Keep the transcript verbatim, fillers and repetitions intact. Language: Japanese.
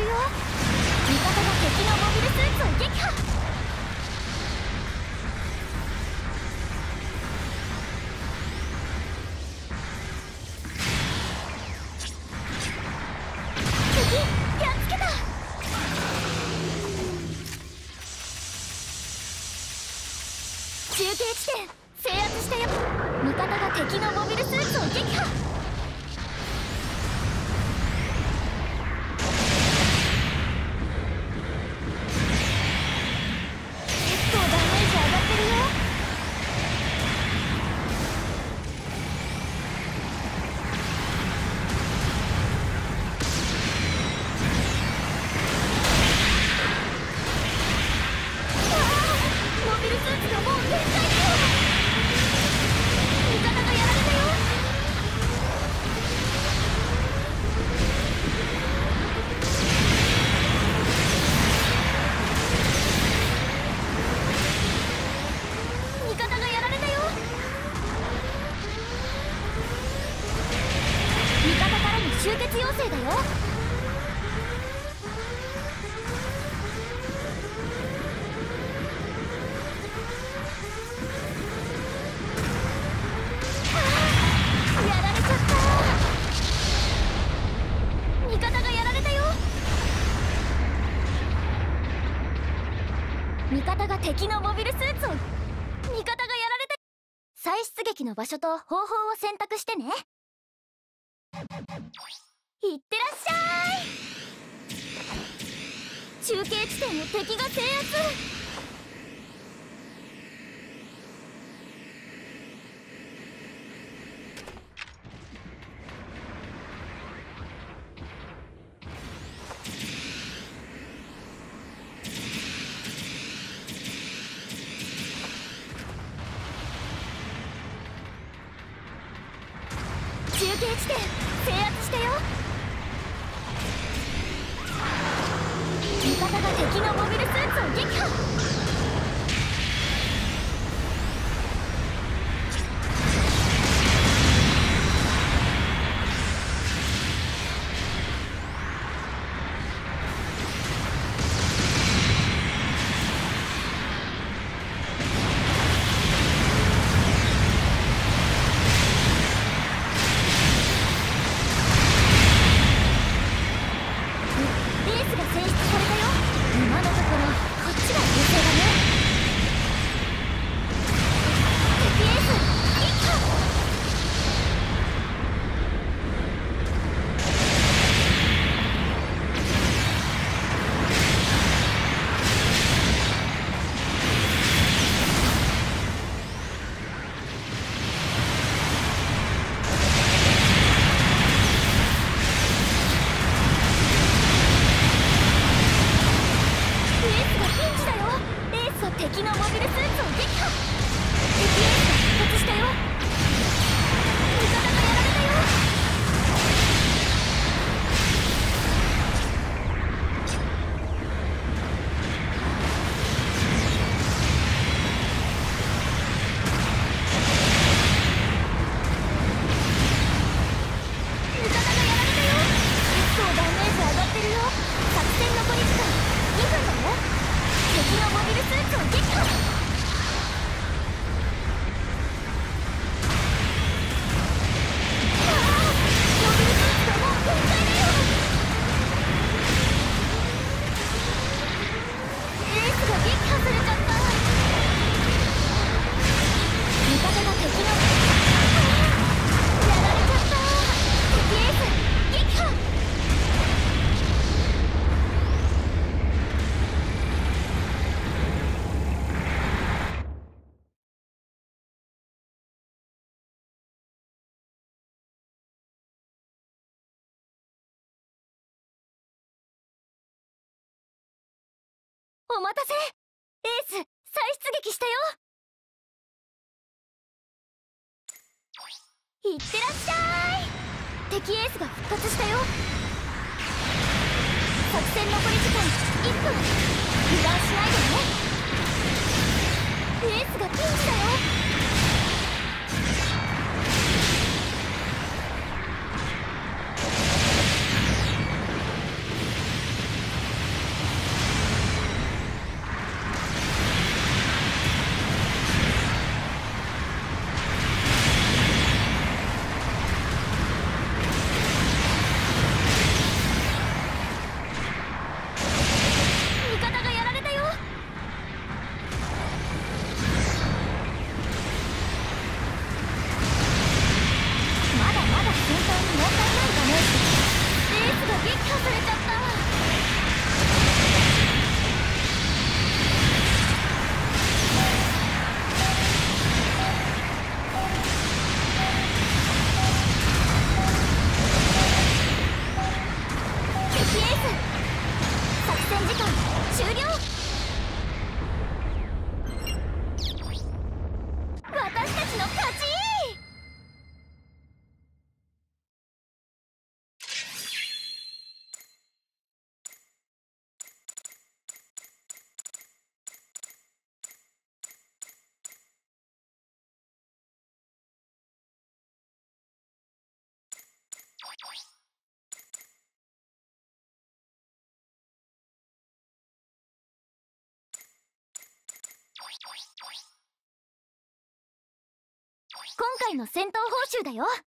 よ。味方が敵のモビルスーツを撃破。敵やっつけた。中継地点制圧したよ。味方が敵のモビルスーツを撃破。結構ダメージ上がってるよ。ああ、モビルスーツがもう限界だよ。味方がやられたよ。味方がやられたよ。味方からの集結要請だよ。やられちゃった。味方がやられたよ。味方が敵のモビルスーツを味方がやられた。再出撃の場所と方法を選択してね。いってらっしゃい。中継地点の敵が制圧。中継地点制圧したよ。味方が敵のモビルスーツを撃破。エースが選出されたよ。今のところこっちが優勢だね。敵エース撃破。エースがピンチだよ。エースは敵のモビルスーツを撃破。敵エースが復活したよ。味方がやられたよ。味方がやられたよ。結構ダメージ上がってるよ。作戦残り時間にふんだよ。敵のモビルスーツを撃破。ああ、モビルスーツがもう限界だよ。エースが撃破されちゃった。味方が敵のああ、やられちゃった。敵エース撃破。お待たせ。エース再出撃したよ。いってらっしゃい。敵エースが復活したよ。作戦残り時間いっぷん。油断しないでね。エースがピンチだよ。 今回の戦闘報酬だよ。